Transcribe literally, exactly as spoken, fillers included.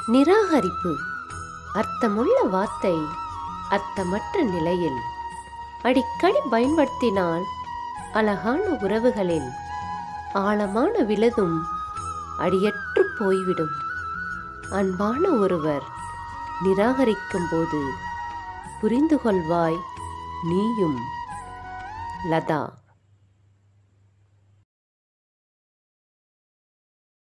நிராகரிப்பு அர்த்தமுள்ள வார்த்தை அர்த்தமற்ற நிலையில் அடிக்கடி பயன்படுத்தினால் அழகான உறவுகளில் ஆழமான விழுதும் அடியற்று போய்விடும். அன்பான ஒருவர் நிராகரிக்கும் போது புரிந்து கொள்வாய் நீயும். லதா.